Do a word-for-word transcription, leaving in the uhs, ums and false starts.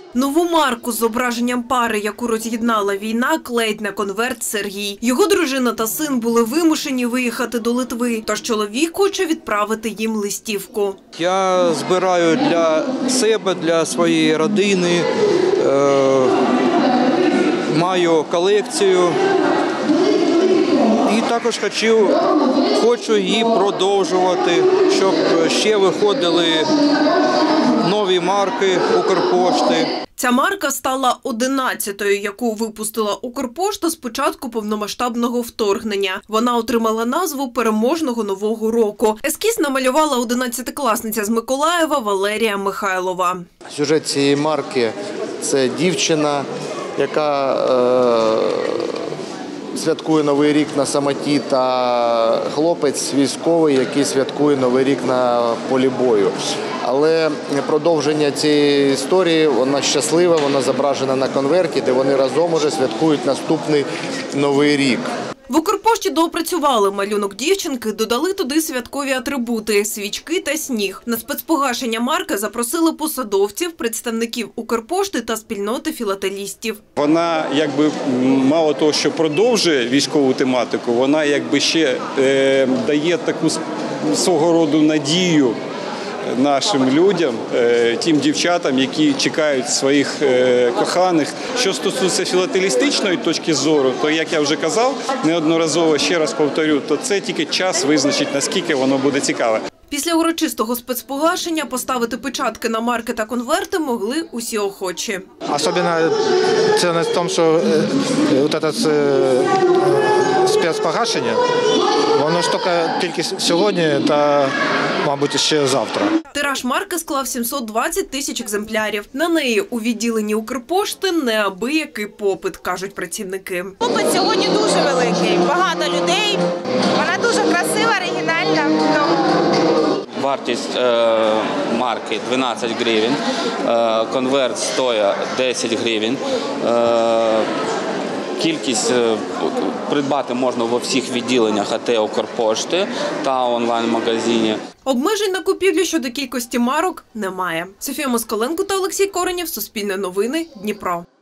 Нову марку з зображенням пари, яку роз'єднала війна, клеїть на конверт Сергій. Його дружина та син були вимушені виїхати до Литви, тож чоловік хоче відправити їм листівку. Я збираю для себе, для своєї родини, е, маю колекцію і також хочу, хочу її продовжувати, щоб ще виходили нові марки Укрпошти. Ця марка стала одинадцятою, яку випустила Укрпошта з початку повномасштабного вторгнення. Вона отримала назву переможного Нового року. Ескіз намалювала одинадцятикласниця з Миколаєва Валерія Михайлова. Сюжет цієї марки – це дівчина, яка е, святкує Новий рік на самоті, та хлопець військовий, який святкує Новий рік на полі бою. Але продовження цієї історії, вона щаслива, вона зображена на конверті, де вони разом уже святкують наступний Новий рік. В Укрпошті доопрацювали малюнок дівчинки, додали туди святкові атрибути – свічки та сніг. На спецпогашення марки запросили посадовців, представників Укрпошти та спільноти філателістів. Вона якби мало того, що продовжує військову тематику, вона якби ще е, дає таку свого роду надію нашим людям, тим дівчатам, які чекають своїх коханих. Що стосується філателістичної точки зору, то, як я вже казав, неодноразово, ще раз повторю, то це тільки час визначить, наскільки воно буде цікаве. Після урочистого спецпогашення поставити печатки на марки та конверти могли усі охочі. Особливо цінність в тому, що це спецпогашення, воно ж тільки сьогодні та, мабуть, ще завтра. Тираж марки склав сімсот двадцять тисяч екземплярів. На неї у відділенні Укрпошти неабиякий попит, кажуть працівники. Попит сьогодні дуже великий, багато людей, вона дуже красива, оригінальна. Вартість е, марки дванадцять гривень, е, конверт стоїть десять гривень. Е, Кількість придбати можна во всіх відділеннях АТ Укрпошти та онлайн-магазині. Обмежень на купівлю щодо кількості марок немає. Софія Москаленко та Олексій Коренєв, Суспільне новини, Дніпро.